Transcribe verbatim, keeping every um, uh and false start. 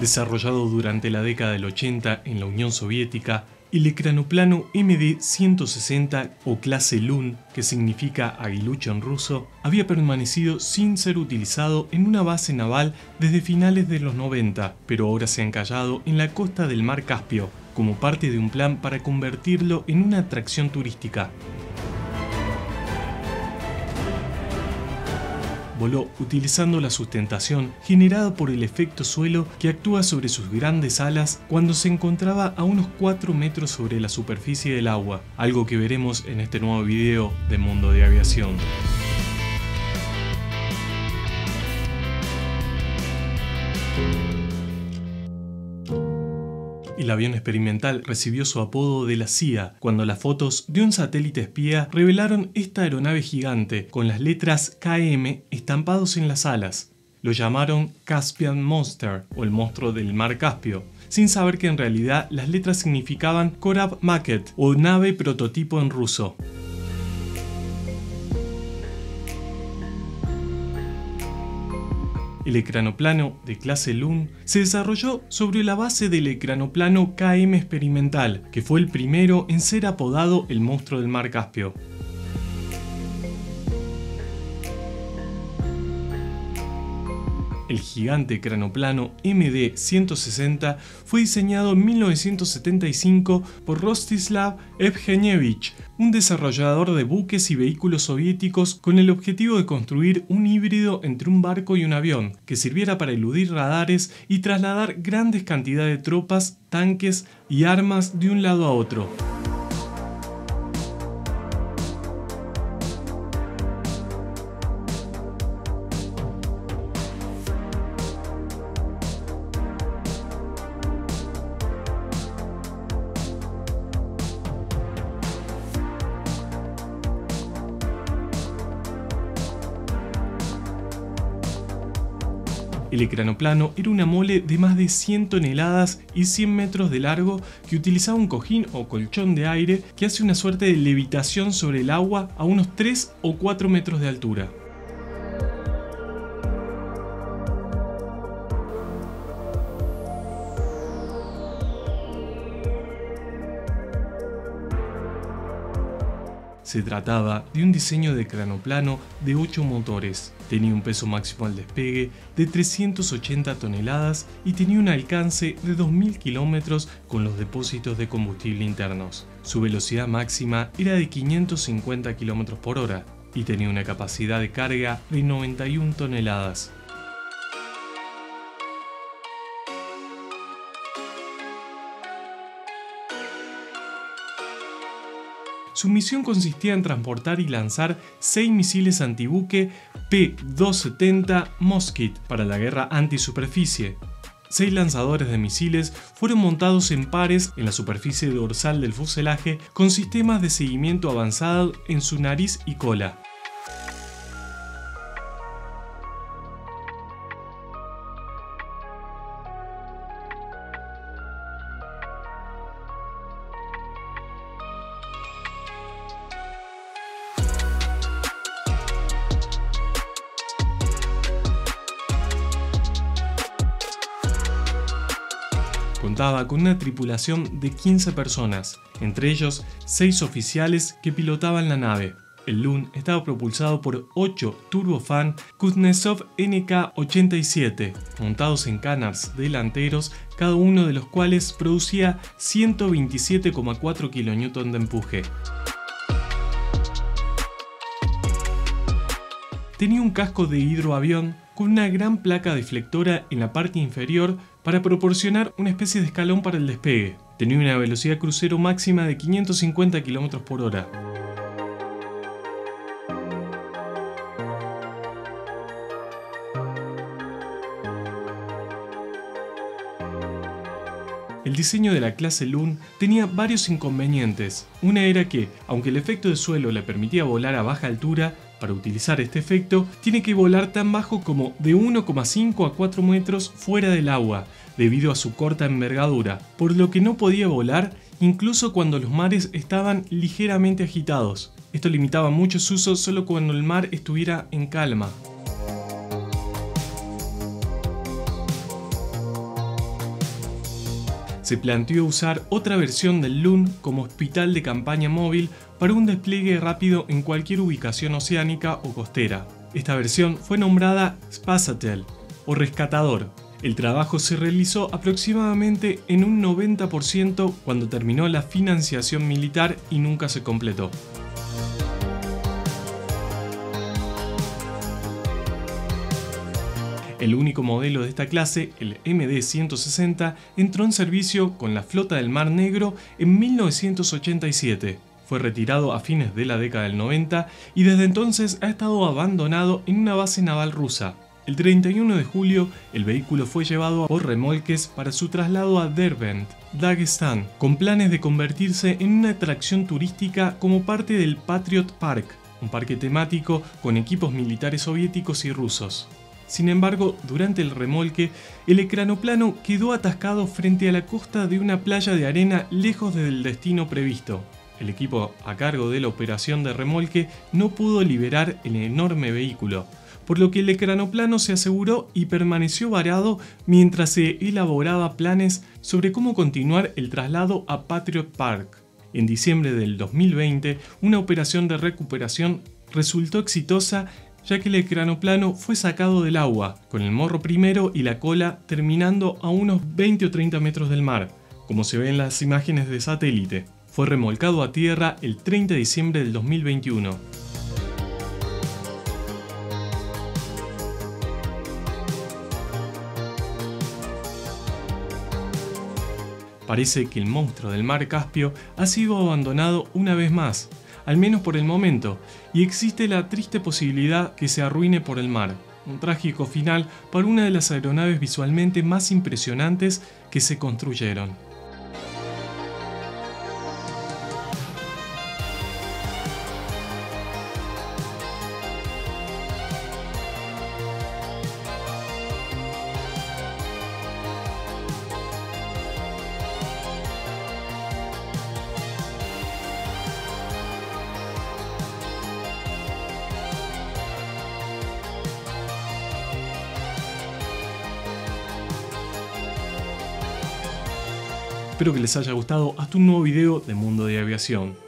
Desarrollado durante la década del ochenta en la Unión Soviética, el ecranoplano eme de ciento sesenta o clase Lun, que significa aguilucho en ruso, había permanecido sin ser utilizado en una base naval desde finales de los noventa, pero ahora se ha encallado en la costa del mar Caspio, como parte de un plan para convertirlo en una atracción turística. Voló utilizando la sustentación generada por el efecto suelo que actúa sobre sus grandes alas cuando se encontraba a unos cuatro metros sobre la superficie del agua, algo que veremos en este nuevo video de Mundo de Aviación. El avión experimental recibió su apodo de la C I A cuando las fotos de un satélite espía revelaron esta aeronave gigante con las letras K M estampados en las alas. Lo llamaron Caspian Monster o el monstruo del mar Caspio, sin saber que en realidad las letras significaban Korab Maket o nave prototipo en ruso. El ecranoplano de clase Lun se desarrolló sobre la base del ecranoplano K M experimental, que fue el primero en ser apodado el monstruo del mar Caspio. El gigante ecranoplano eme de ciento sesenta fue diseñado en mil novecientos setenta y cinco por Rostislav Evgenevich, un desarrollador de buques y vehículos soviéticos con el objetivo de construir un híbrido entre un barco y un avión, que sirviera para eludir radares y trasladar grandes cantidades de tropas, tanques y armas de un lado a otro. El ecranoplano era una mole de más de cien toneladas y cien metros de largo que utilizaba un cojín o colchón de aire que hace una suerte de levitación sobre el agua a unos tres o cuatro metros de altura. Se trataba de un diseño de ecranoplano de ocho motores, tenía un peso máximo al despegue de trescientas ochenta toneladas y tenía un alcance de dos mil kilómetros con los depósitos de combustible internos. Su velocidad máxima era de quinientos cincuenta kilómetros por hora y tenía una capacidad de carga de noventa y una toneladas. Su misión consistía en transportar y lanzar seis misiles antibuque P doscientos setenta Moskit para la guerra antisuperficie. Seis lanzadores de misiles fueron montados en pares en la superficie dorsal del fuselaje con sistemas de seguimiento avanzado en su nariz y cola. Contaba con una tripulación de quince personas, entre ellos seis oficiales que pilotaban la nave. El Lun estaba propulsado por ocho turbofan Kuznetsov N K ochenta y siete, montados en canards delanteros, cada uno de los cuales producía ciento veintisiete coma cuatro kilonewton de empuje. Tenía un casco de hidroavión con una gran placa deflectora en la parte inferior para proporcionar una especie de escalón para el despegue. Tenía una velocidad crucero máxima de quinientos cincuenta kilómetros por hora. El diseño de la clase Lun tenía varios inconvenientes. Una era que, aunque el efecto de suelo le permitía volar a baja altura, para utilizar este efecto tiene que volar tan bajo como de uno coma cinco a cuatro metros fuera del agua, debido a su corta envergadura, por lo que no podía volar incluso cuando los mares estaban ligeramente agitados. Esto limitaba mucho su uso solo cuando el mar estuviera en calma. se planteó usar otra versión del Loon como hospital de campaña móvil para un despliegue rápido en cualquier ubicación oceánica o costera. Esta versión fue nombrada Spasatel o Rescatador. El trabajo se realizó aproximadamente en un noventa por ciento cuando terminó la financiación militar y nunca se completó. El único modelo de esta clase, el M D ciento sesenta, entró en servicio con la Flota del Mar Negro en mil novecientos ochenta y siete. Fue retirado a fines de la década del noventa y desde entonces ha estado abandonado en una base naval rusa. El treinta y uno de julio, el vehículo fue llevado por remolques para su traslado a Derbent, Dagestán, con planes de convertirse en una atracción turística como parte del Patriot Park, un parque temático con equipos militares soviéticos y rusos. Sin embargo, durante el remolque, el ecranoplano quedó atascado frente a la costa de una playa de arena lejos del destino previsto. El equipo a cargo de la operación de remolque no pudo liberar el enorme vehículo, por lo que el ecranoplano se aseguró y permaneció varado mientras se elaboraba planes sobre cómo continuar el traslado a Patriot Park. En diciembre del dos mil veinte, una operación de recuperación resultó exitosa, ya que el ecranoplano fue sacado del agua, con el morro primero y la cola terminando a unos veinte o treinta metros del mar, como se ve en las imágenes de satélite. Fue remolcado a tierra el treinta de diciembre del dos mil veintiuno. Parece que el monstruo del mar Caspio ha sido abandonado una vez más, al menos por el momento, y existe la triste posibilidad que se arruine por el mar. Un trágico final para una de las aeronaves visualmente más impresionantes que se construyeron. Espero que les haya gustado. Hasta un nuevo video de Mundo de Aviación.